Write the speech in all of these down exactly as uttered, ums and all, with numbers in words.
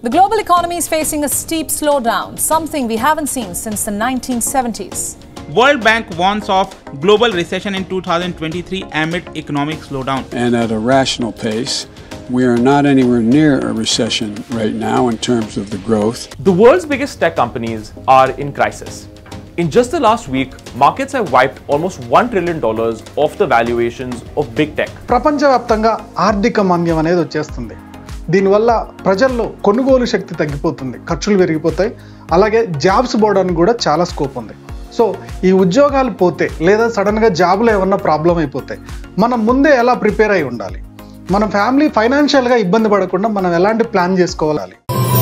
The global economy is facing a steep slowdown, something we haven't seen since the nineteen seventies. World Bank warns of global recession in two thousand twenty-three amid economic slowdown. And at a rational pace, we are not anywhere near a recession right now in terms of the growth. The world's biggest tech companies are in crisis. In just the last week, markets have wiped almost one trillion dollars off the valuations of big tech. ప్రపంచవ్యాప్తంగా ఆర్థిక మాంద్యం అనేది వచ్చేస్తుంది. దీనివల్ల ప్రజల్లో కొనుగోలు శక్తి తగ్గిపోతుంది, ఖర్చులు పెరిగిపోతాయి, అలాగే జాబ్స్ పోవడానికి కూడా చాలా స్కోప్ ఉంది. సో ఈ ఉద్యోగాలు పోతే లేదా సడన్గా జాబ్లో ఏమన్నా ప్రాబ్లం అయిపోతాయి, మనం ముందే ఎలా ప్రిపేర్ అయి ఉండాలి, మన ఫ్యామిలీ ఫైనాన్షియల్గా ఇబ్బంది పడకుండా మనం ఎలాంటి ప్లాన్ చేసుకోవాలి.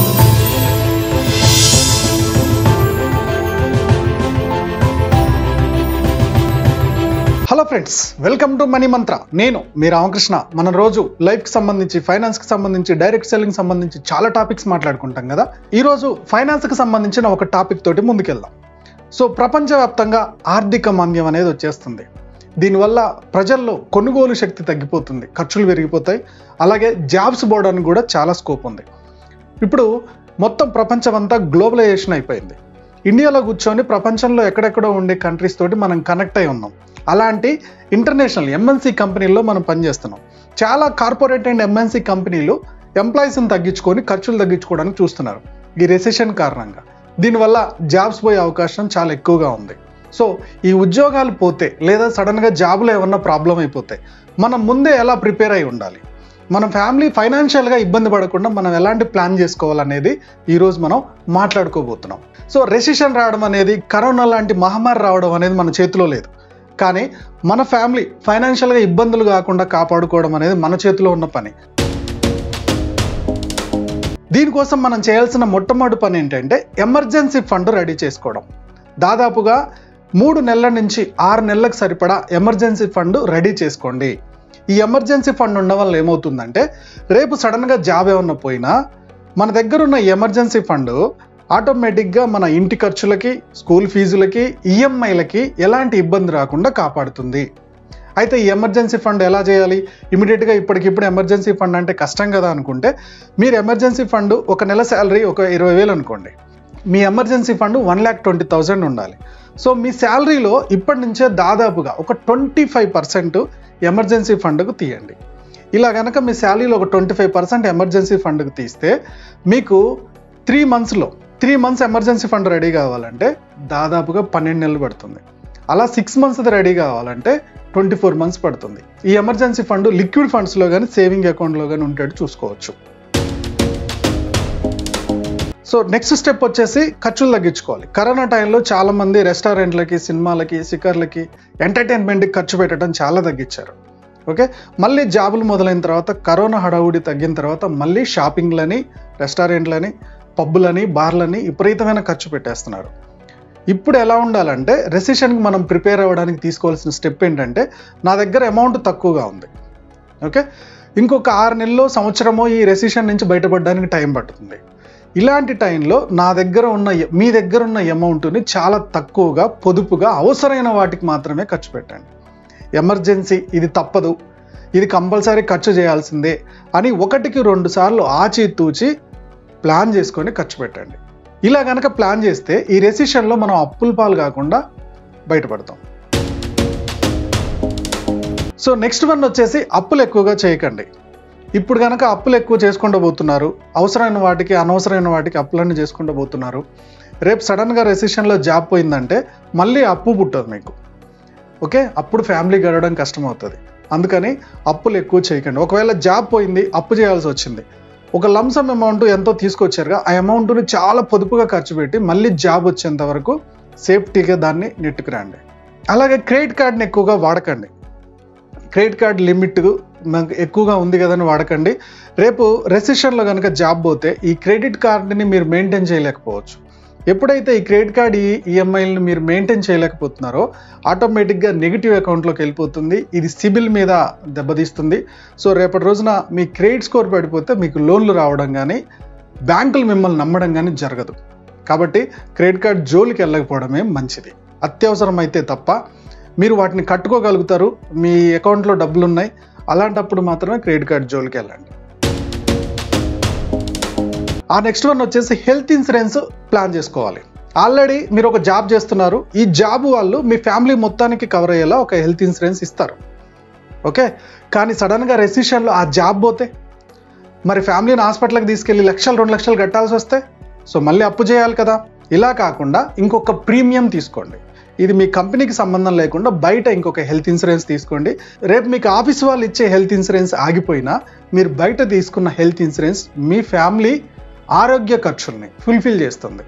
Hello friends, welcome to money mantra. నేను మీ రామకృష్ణ. మన రోజు లైఫ్కి సంబంధించి, ఫైనాన్స్కి సంబంధించి, డైరెక్ట్ సెల్లింగ్ సంబంధించి చాలా టాపిక్స్ మాట్లాడుకుంటాం కదా. ఈరోజు ఫైనాన్స్కి సంబంధించిన ఒక టాపిక్ తోటి ముందుకెళ్దాం. సో ప్రపంచవ్యాప్తంగా ఆర్థిక మాంద్యం అనేది వచ్చేస్తుంది. దీనివల్ల ప్రజల్లో కొనుగోలు శక్తి తగ్గిపోతుంది, ఖర్చులు పెరిగిపోతాయి, అలాగే జాబ్స్ పోవడానికి కూడా చాలా స్కోప్ ఉంది. ఇప్పుడు మొత్తం ప్రపంచం అంతా గ్లోబలైజేషన్ అయిపోయింది. ఇండియాలో కూర్చొని ప్రపంచంలో ఎక్కడెక్కడో ఉండే కంట్రీస్ తోటి మనం కనెక్ట్ అయి ఉన్నాం. అలాంటి ఇంటర్నేషనల్ ఎంఎన్సీ కంపెనీల్లో మనం పనిచేస్తున్నాం. చాలా కార్పొరేట్ అండ్ ఎంఎన్సీ కంపెనీలు ఎంప్లాయీస్ని తగ్గించుకొని ఖర్చులు తగ్గించుకోవడానికి చూస్తున్నారు ఈ రెసెషన్ కారణంగా. దీనివల్ల జాబ్స్ పోయే అవకాశం చాలా ఎక్కువగా ఉంది. సో ఈ ఉద్యోగాలు పోతే లేదా సడన్గా జాబ్లో ఏమన్నా ప్రాబ్లం అయిపోతే మనం ముందే ఎలా ప్రిపేర్ అయి ఉండాలి, మన ఫ్యామిలీ ఫైనాన్షియల్గా ఇబ్బంది పడకుండా మనం ఎలాంటి ప్లాన్ చేసుకోవాలనేది ఈరోజు మనం మాట్లాడుకోబోతున్నాం. సో రెసెషన్ రావడం అనేది, కరోనా లాంటి మహమ్మారి రావడం అనేది మన చేతిలో లేదు. కానీ మన ఫ్యామిలీ ఫైనాన్షియల్గా ఇబ్బందులు కాకుండా కాపాడుకోవడం అనేది మన చేతిలో ఉన్న పని. దీనికోసం మనం చేయాల్సిన మొట్టమొదటి పని ఏంటంటే ఎమర్జెన్సీ ఫండ్ రెడీ చేసుకోవడం. దాదాపుగా మూడు నెలల నుంచి ఆరు నెలలకు సరిపడా ఎమర్జెన్సీ ఫండ్ రెడీ చేసుకోండి. ఈ ఎమర్జెన్సీ ఫండ్ ఉండడం వల్ల ఏమవుతుందంటే, రేపు సడన్గా జాబ్ ఏమన్నా పోయినా మన దగ్గర ఉన్న ఎమర్జెన్సీ ఫండ్ ఆటోమేటిక్గా మన ఇంటి ఖర్చులకి, స్కూల్ ఫీజులకి, ఈఎంఐలకి ఎలాంటి ఇబ్బంది రాకుండా కాపాడుతుంది. అయితే ఈ ఎమర్జెన్సీ ఫండ్ ఎలా చేయాలి? ఇమీడియట్గా ఇప్పటికిప్పుడు ఎమర్జెన్సీ ఫండ్ అంటే కష్టం కదా అనుకుంటే, మీరు ఎమర్జెన్సీ ఫండ్ ఒక నెల శాలరీ ఒక ఇరవై వేలు అనుకోండి, మీ emergency fund one lakh twenty thousand ఉండాలి. సో మీ శాలరీలో ఇప్పటి నుంచే దాదాపుగా ఒక ట్వంటీ ఫైవ్ పర్సెంట్ ఎమర్జెన్సీ ఫండ్కు తీయండి. ఇలా కనుక మీ శాలరీలో ఒక ట్వంటీ ఫైవ్ పర్సెంట్ ఎమర్జెన్సీ ఫండ్కు తీస్తే మీకు త్రీ మంత్స్లో three months emergency fund ready కావాలంటే దాదాపుగా పన్నెండు నెలలు పడుతుంది. అలా సిక్స్ మంత్స్ రెడీ కావాలంటే ట్వంటీ ఫోర్ మంత్స్ పడుతుంది. ఈ ఎమర్జెన్సీ ఫండ్ లిక్విడ్ ఫండ్స్లో కానీ సేవింగ్ అకౌంట్లో కానీ ఉండేట్టు చూసుకోవచ్చు. సో నెక్స్ట్ స్టెప్ వచ్చేసి ఖర్చులు తగ్గించుకోవాలి. కరోనా టైంలో చాలామంది రెస్టారెంట్లకి, సినిమాలకి, సిక్కర్లకి, ఎంటర్టైన్మెంట్కి ఖర్చు పెట్టడం చాలా తగ్గించారు. ఓకే, మళ్ళీ జాబులు మొదలైన తర్వాత, కరోనా హడావుడి తగ్గిన తర్వాత మళ్ళీ షాపింగ్లని, రెస్టారెంట్లని, పబ్బులని, బార్లని విపరీతమైన ఖర్చు పెట్టేస్తున్నారు. ఇప్పుడు ఎలా ఉండాలంటే, రెసెషన్కి మనం ప్రిపేర్ అవ్వడానికి తీసుకోవాల్సిన స్టెప్ ఏంటంటే, నా దగ్గర అమౌంట్ తక్కువగా ఉంది, ఓకే, ఇంకొక ఆరు నెలలు, సంవత్సరమో ఈ రెసెషన్ నుంచి బయటపడడానికి టైం పడుతుంది. ఇలాంటి టైంలో నా దగ్గర ఉన్న మీ దగ్గర ఉన్న అమౌంట్ని చాలా తక్కువగా, పొదుపుగా, అవసరమైన వాటికి మాత్రమే ఖర్చు పెట్టండి. ఎమర్జెన్సీ, ఇది తప్పదు, ఇది కంపల్సరీ ఖర్చు చేయాల్సిందే అని ఒకటికి రెండు సార్లు ఆచితూచి ప్లాన్ చేసుకొని ఖర్చు పెట్టండి. ఇలా కనుక ప్లాన్ చేస్తే ఈ రెసెషన్లో మనం అప్పుల పాలు కాకుండా బయటపడతాం. సో నెక్స్ట్ వన్ వచ్చేసి అప్పులు ఎక్కువగా చేయకండి. ఇప్పుడు కనుక అప్పులు ఎక్కువ చేసుకుంటూ పోతున్నారు, అవసరమైన వాటికి, అనవసరమైన వాటికి అప్పులన్నీ చేసుకుంటూ పోతున్నారు. రేపు సడన్గా రెసెషన్లో జాబ్ పోయిందంటే మళ్ళీ అప్పు పుట్టదు మీకు. ఓకే, అప్పుడు ఫ్యామిలీ గడవడం కష్టం అవుతుంది. అందుకని అప్పులు ఎక్కువ చేయకండి. ఒకవేళ జాబ్ పోయింది, అప్పు చేయాల్సి వచ్చింది, ఒక లంసమ్ అమౌంట్ ఎంతో తీసుకొచ్చారుగా, ఆ అమౌంట్ని చాలా పొదుపుగా ఖర్చు పెట్టి మళ్ళీ జాబ్ వచ్చేంత వరకు సేఫ్టీగా దాన్ని నెట్టుకురండి. అలాగే క్రెడిట్ కార్డ్ని ఎక్కువగా వాడకండి. క్రెడిట్ కార్డ్ లిమిట్ మనకు ఎక్కువగా ఉంది కదని వాడకండి. రేపు రెసెషన్లో కనుక జాబ్ పోతే ఈ క్రెడిట్ కార్డ్ని మీరు మెయింటైన్ చేయలేకపోవచ్చు. ఎప్పుడైతే ఈ క్రెడిట్ కార్డ్ ఈ ఈఎంఐలను మీరు మెయింటైన్ చేయలేకపోతున్నారో ఆటోమేటిక్గా నెగిటివ్ అకౌంట్లోకి వెళ్ళిపోతుంది. ఇది సిబిల్ మీద దెబ్బతీస్తుంది. సో రేపటి రోజున మీ క్రెడిట్ స్కోర్ పడిపోతే మీకు లోన్లు రావడం కానీ, బ్యాంకులు మిమ్మల్ని నమ్మడం కానీ జరగదు. కాబట్టి క్రెడిట్ కార్డ్ జోలికి వెళ్ళకపోవడమే మంచిది. అత్యవసరం అయితే తప్ప మీరు వాటిని కట్టుకోగలుగుతారు, మీ అకౌంట్లో డబ్బులు ఉన్నాయి, అలాంటప్పుడు మాత్రమే క్రెడిట్ కార్డ్ జోలికి వెళ్ళండి. ఆ నెక్స్ట్ వన్ వచ్చేసి హెల్త్ ఇన్సూరెన్స్ ప్లాన్ చేసుకోవాలి. ఆల్రెడీ మీరు ఒక జాబ్ చేస్తున్నారు, ఈ జాబ్ వాళ్ళు మీ ఫ్యామిలీ మొత్తానికి కవర్ అయ్యేలా ఒక హెల్త్ ఇన్సూరెన్స్ ఇస్తారు. ఓకే, కానీ సడన్గా రెసిషన్లో ఆ జాబ్ పోతే మరి ఫ్యామిలీని హాస్పిటల్కి తీసుకెళ్ళి లక్షలు రెండు లక్షలు కట్టాల్సి వస్తే సో మళ్ళీ అప్పు చేయాలి కదా. ఇలా కాకుండా ఇంకొక ప్రీమియం తీసుకోండి. ఇది మీ కంపెనీకి సంబంధం లేకుండా బయట ఇంకొక హెల్త్ ఇన్సూరెన్స్ తీసుకోండి. రేపు మీకు ఆఫీస్ వాళ్ళు ఇచ్చే హెల్త్ ఇన్సూరెన్స్ ఆగిపోయినా మీరు బయట తీసుకున్న హెల్త్ ఇన్సూరెన్స్ మీ ఫ్యామిలీ ఆరోగ్య ఖర్చుల్ని ఫుల్ఫిల్ చేస్తుంది.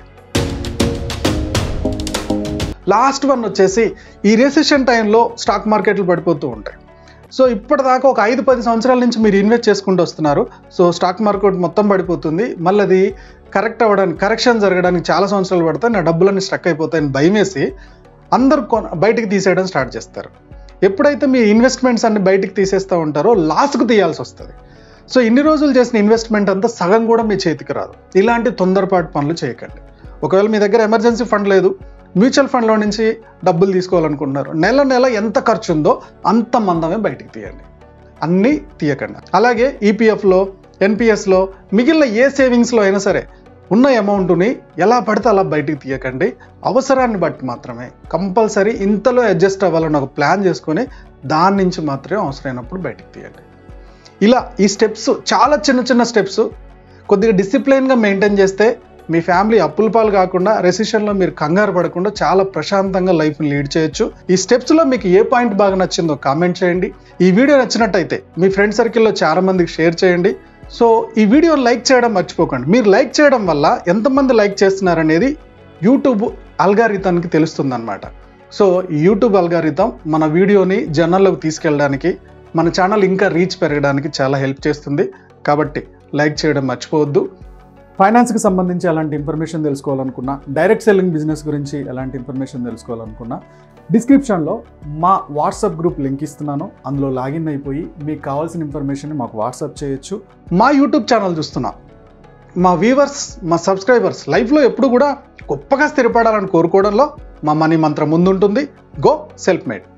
లాస్ట్ వన్ వచ్చేసి ఈ రెసిషన్ టైంలో స్టాక్ మార్కెట్లు పడిపోతూ ఉంటాయి. సో ఇప్పటిదాకా ఒక ఐదు పది సంవత్సరాల నుంచి మీరు ఇన్వెస్ట్ చేసుకుంటూ వస్తున్నారు. సో స్టాక్ మార్కెట్ మొత్తం పడిపోతుంది, మళ్ళీ అది కరెక్ట్ అవ్వడానికి కరెక్షన్ జరగడానికి చాలా సంవత్సరాలు పడతాయి, నా డబ్బులన్నీ స్ట్రక్ అయిపోతాయని భయం వేసి అందరూ కొన బయటికి తీసేయడం స్టార్ట్ చేస్తారు. ఎప్పుడైతే మీ ఇన్వెస్ట్మెంట్స్ అన్ని బయటికి తీసేస్తూ ఉంటారో లాస్ట్కు తీయాల్సి వస్తుంది. సో ఇన్ని రోజులు చేసిన ఇన్వెస్ట్మెంట్ అంతా సగం కూడా మీ చేతికి రాదు. ఇలాంటి తొందరపాటు పనులు చేయకండి. ఒకవేళ మీ దగ్గర ఎమర్జెన్సీ ఫండ్ లేదు, మ్యూచువల్ ఫండ్లో నుంచి డబ్బులు తీసుకోవాలనుకుంటున్నారు, నెల నెల ఎంత ఖర్చు ఉందో అంత మందమే బయటికి తీయండి, అన్నీ తీయకండి. అలాగే ఈపీఎఫ్లో, ఎన్పిఎస్లో, మిగిలిన ఏ సేవింగ్స్లో అయినా సరే ఉన్న అమౌంట్ని ఎలా పడితే అలా బయటికి తీయకండి. అవసరాన్ని బట్టి మాత్రమే కంపల్సరీ ఇంతలో అడ్జస్ట్ అవ్వాలని ఒక ప్లాన్ చేసుకొని దాని నుంచి మాత్రమే అవసరమైనప్పుడు బయటికి తీయండి. ఇలా ఈ స్టెప్స్ చాలా చిన్న చిన్న స్టెప్స్ కొద్దిగా డిసిప్లైన్గా మెయింటైన్ చేస్తే మీ ఫ్యామిలీ అప్పుల పాలు కాకుండా రెసిషన్లో మీరు కంగారు పడకుండా చాలా ప్రశాంతంగా లైఫ్ని లీడ్ చేయొచ్చు. ఈ స్టెప్స్లో మీకు ఏ పాయింట్ బాగా నచ్చిందో కామెంట్ చేయండి. ఈ వీడియో నచ్చినట్టయితే మీ ఫ్రెండ్ సర్కిల్లో చాలా మందికి షేర్ చేయండి. సో ఈ వీడియో లైక్ చేయడం మర్చిపోకండి. మీరు లైక్ చేయడం వల్ల ఎంతమంది లైక్ చేస్తున్నారనేది యూట్యూబ్ అల్గారిథంకి తెలుస్తుంది అనమాట. సో యూట్యూబ్ అల్గారిథం మన వీడియోని జనాల్లోకి తీసుకెళ్ళడానికి, మన ఛానల్ ఇంకా రీచ్ పెరగడానికి చాలా హెల్ప్ చేస్తుంది. కాబట్టి లైక్ చేయడం మర్చిపోవద్దు. ఫైనాన్స్కి సంబంధించి ఎలాంటి ఇన్ఫర్మేషన్ తెలుసుకోవాలనుకున్నా, డైరెక్ట్ సెల్లింగ్ బిజినెస్ గురించి ఎలాంటి ఇన్ఫర్మేషన్ తెలుసుకోవాలనుకున్నా డిస్క్రిప్షన్లో మా వాట్సాప్ గ్రూప్ లింక్ ఇస్తున్నాను. అందులో లాగిన్ అయిపోయి మీకు కావాల్సిన ఇన్ఫర్మేషన్ మాకు వాట్సాప్ చేయొచ్చు. మా యూట్యూబ్ ఛానల్ చూస్తున్నా మా వ్యూవర్స్, మా సబ్స్క్రైబర్స్ లైఫ్లో ఎప్పుడు కూడా గొప్పగా స్థిరపడాలని కోరుకోవడంలో మా మనీ మంత్రం ముందుంటుంది. Go self made.